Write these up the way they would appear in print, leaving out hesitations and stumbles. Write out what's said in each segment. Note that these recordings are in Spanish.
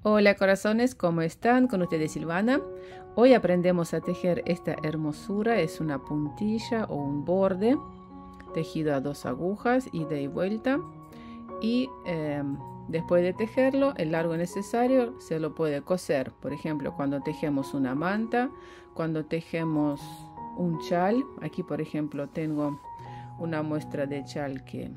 Hola corazones, ¿cómo están? Con ustedes Silvana. Hoy aprendemos a tejer esta hermosura. Es una puntilla o un borde tejido a 2 agujas, ida y vuelta. Y después de tejerlo, el largo necesario se lo puede coser. Por ejemplo, cuando tejemos una manta, cuando tejemos un chal. Aquí por ejemplo tengo una muestra de chal que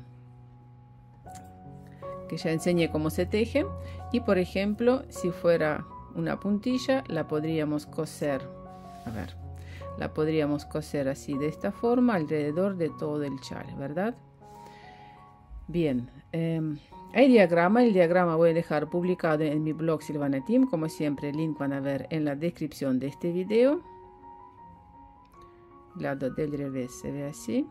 ya enseñé cómo se teje. Y por ejemplo, si fuera una puntilla, la podríamos coser, la podríamos coser así, de esta forma, alrededor de todo el chal, ¿verdad? Bien, hay diagrama. El diagrama voy a dejar publicado en mi blog Silvana Team. Como siempre, el link van a ver en la descripción de este video. El lado del revés se ve así.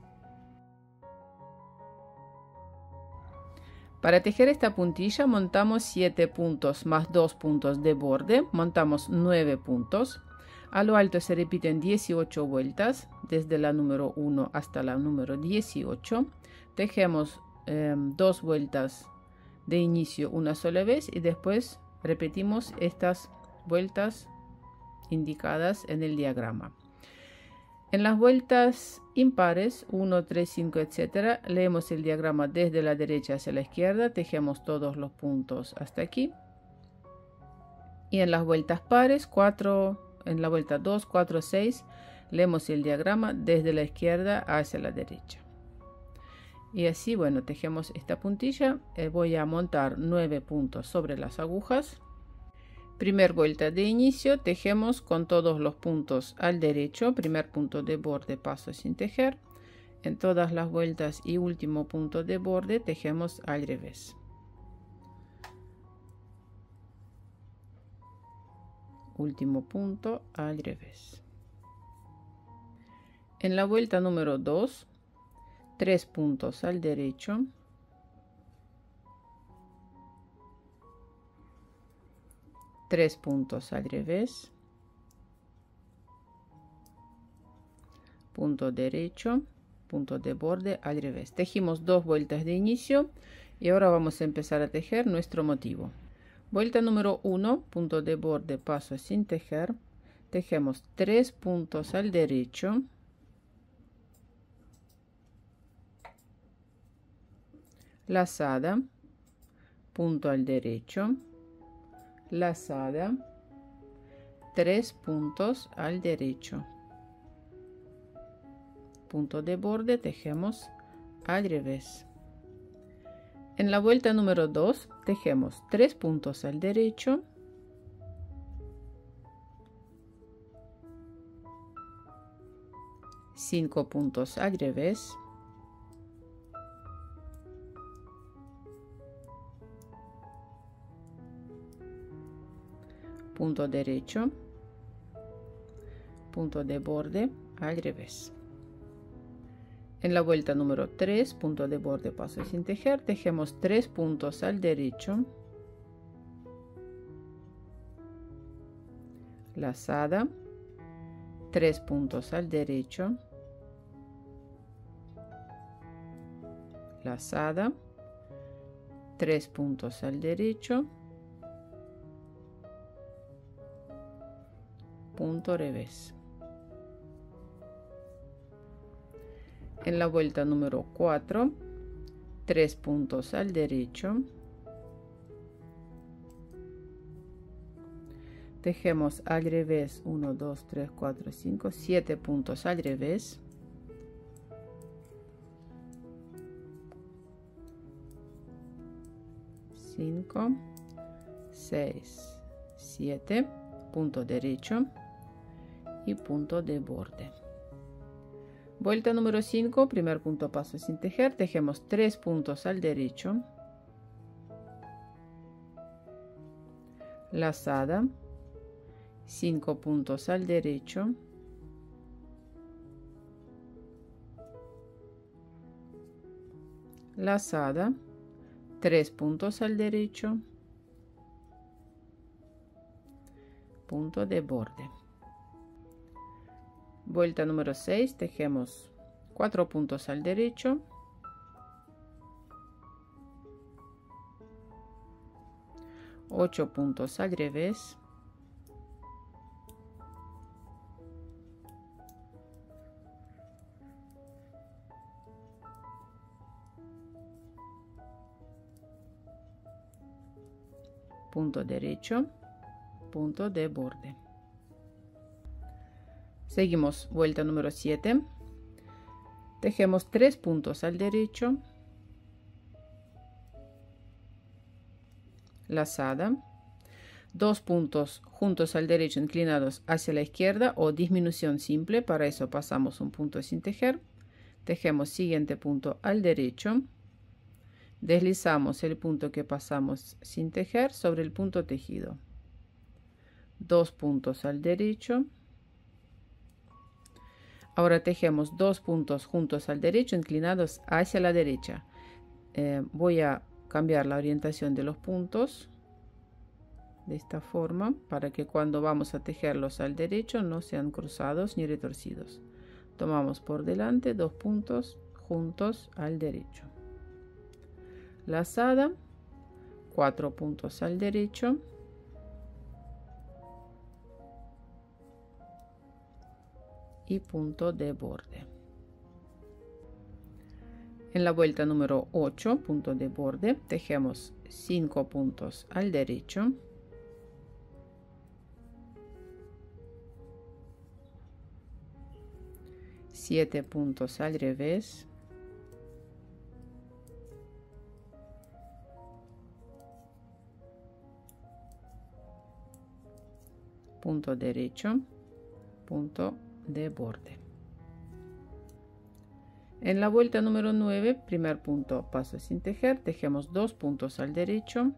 Para tejer esta puntilla montamos 7 puntos más 2 puntos de borde, montamos 9 puntos. A lo alto se repiten 18 vueltas, desde la número 1 hasta la número 18. Tejemos 2 vueltas de inicio una sola vez y después repetimos estas vueltas indicadas en el diagrama. En las vueltas impares, 1, 3, 5, etc., leemos el diagrama desde la derecha hacia la izquierda, tejemos todos los puntos hasta aquí. Y en las vueltas pares, en la vuelta 2, 4, 6, leemos el diagrama desde la izquierda hacia la derecha. Y así, bueno, tejemos esta puntilla. Voy a montar 9 puntos sobre las agujas. Primer vuelta de inicio, tejemos con todos los puntos al derecho. Primer punto de borde, paso sin tejer. En todas las vueltas y último punto de borde, tejemos al revés. Último punto al revés. En la vuelta número 2, 3 puntos al derecho. 3 puntos al revés, punto derecho, punto de borde al revés. Tejimos 2 vueltas de inicio y ahora vamos a empezar a tejer nuestro motivo. Vuelta número 1, punto de borde, paso sin tejer. Tejemos 3 puntos al derecho, lazada, punto al derecho, lazada, 3 puntos al derecho, punto de borde, tejemos al revés. En la vuelta número 2 tejemos 3 puntos al derecho, cinco puntos al revés, punto derecho, punto de borde al revés. En la vuelta número 3, punto de borde, paso sin tejer, tejemos 3 puntos al derecho, lazada, 3 puntos al derecho, lazada, 3 puntos al derecho, punto revés. En la vuelta número 4, 3 puntos al derecho, tejemos al revés 1, 2, 3, 4, 5, 7 puntos al revés, cinco, 6, 7, punto derecho y punto de borde. Vuelta número 5, primer punto, paso sin tejer, tejemos 3 puntos al derecho, lazada, 5 puntos al derecho, lazada, 3 puntos al derecho, punto de borde. Vuelta número 6, tejemos 4 puntos al derecho, 8 puntos al revés, punto derecho, punto de borde. Seguimos vuelta número 7, tejemos 3 puntos al derecho, lazada, 2 puntos juntos al derecho inclinados hacia la izquierda o disminución simple. Para eso pasamos un punto sin tejer, tejemos siguiente punto al derecho, deslizamos el punto que pasamos sin tejer sobre el punto tejido, 2 puntos al derecho. Ahora tejemos 2 puntos juntos al derecho inclinados hacia la derecha. Voy a cambiar la orientación de los puntos de esta forma para que cuando vamos a tejerlos al derecho no sean cruzados ni retorcidos. Tomamos por delante 2 puntos juntos al derecho, lazada, 4 puntos al derecho, y punto de borde. En la vuelta número 8, punto de borde, tejemos 5 puntos al derecho, 7 puntos al revés, punto derecho, punto de borde. En la vuelta número 9, primer punto paso sin tejer, tejemos 2 puntos al derecho,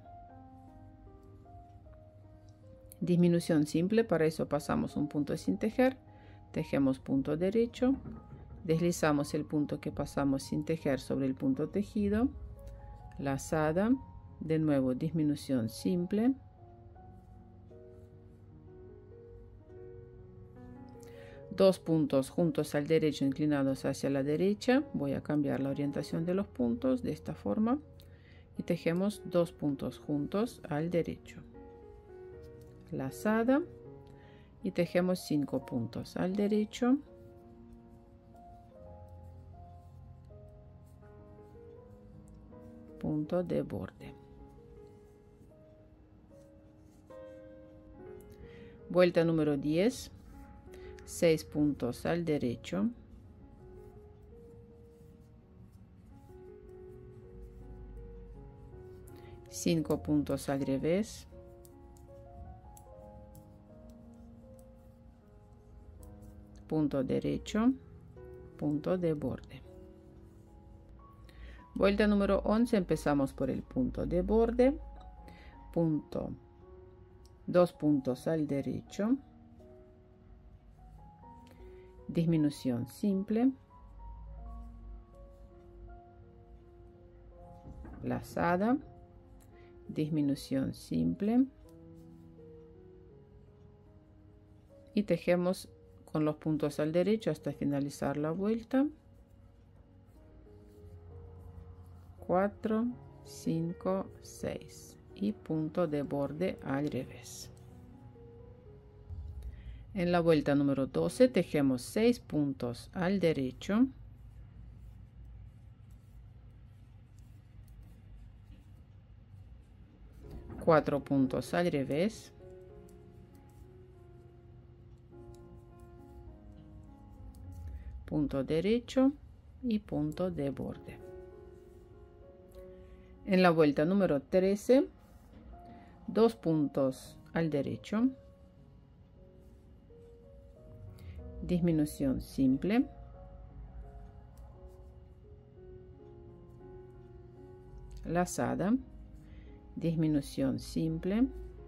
disminución simple. Para eso pasamos un punto sin tejer, tejemos punto derecho, deslizamos el punto que pasamos sin tejer sobre el punto tejido, lazada, de nuevo disminución simple, 2 puntos juntos al derecho inclinados hacia la derecha. Voy a cambiar la orientación de los puntos de esta forma y tejemos 2 puntos juntos al derecho, lazada, y tejemos 5 puntos al derecho, punto de borde. Vuelta número 10, 6 puntos al derecho, cinco puntos al revés, punto derecho, punto de borde. Vuelta número 11, empezamos por el punto de borde, punto, 2 puntos al derecho, disminución simple, lazada, disminución simple, y tejemos con los puntos al derecho hasta finalizar la vuelta. 4, 5, 6 y punto de borde al revés. En la vuelta número 12 tejemos 6 puntos al derecho, 4 puntos al revés, punto derecho y punto de borde. En la vuelta número 13, 2 puntos al derecho, disminución simple, lazada, disminución simple,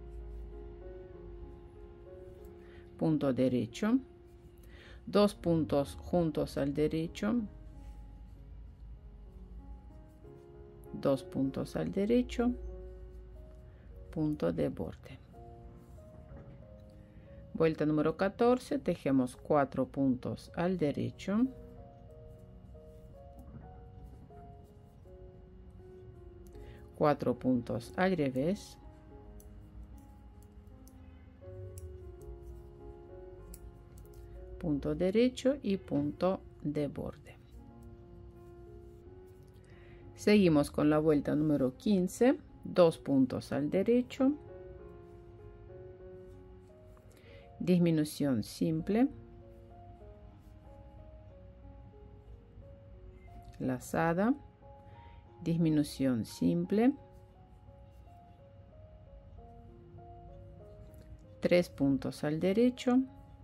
punto derecho, 2 puntos juntos al derecho, 2 puntos al derecho, punto de borde. Vuelta número 14, tejemos 4 puntos al derecho, 4 puntos al revés, punto derecho y punto de borde. Seguimos con la vuelta número 15, 2 puntos al derecho, disminución simple, lazada, disminución simple, 3 puntos al derecho,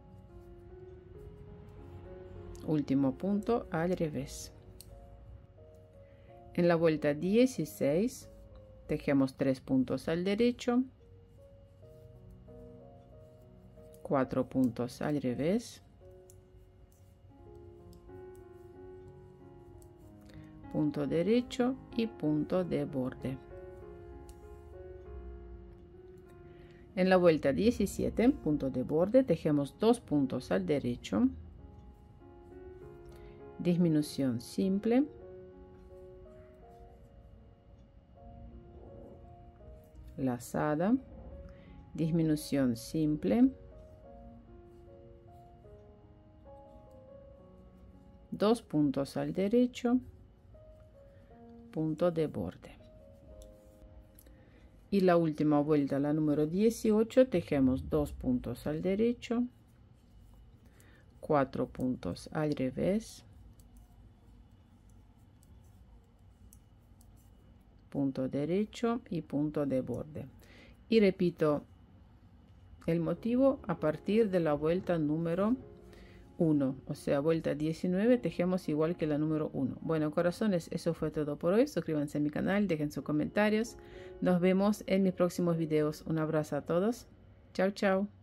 último punto al revés. En la vuelta 16 tejemos 3 puntos al derecho, 4 puntos al revés, punto derecho y punto de borde. En la vuelta 17, punto de borde, tejemos 2 puntos al derecho, disminución simple, lazada, disminución simple, 2 puntos al derecho, punto de borde. Y la última vuelta, la número 18, tejemos 2 puntos al derecho, 4 puntos al revés, punto derecho y punto de borde. Y repito el motivo a partir de la vuelta número 1, o sea, vuelta 19, tejemos igual que la número 1. Bueno, corazones, eso fue todo por hoy. Suscríbanse a mi canal, dejen sus comentarios. Nos vemos en mis próximos videos. Un abrazo a todos. Chao, chao.